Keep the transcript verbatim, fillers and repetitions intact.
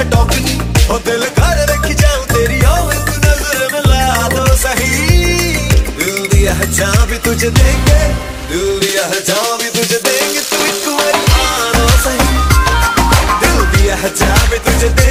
टोकनी ओ दिल कर रखी जाऊं तेरी ओ एक नजर मिला दो सही। दिल दिया है जान भी तुझे देंगे, दिल दिया है जान भी तुझे देंगे, तू एक बारी आना सही। दिल दिया है जान भी तुझे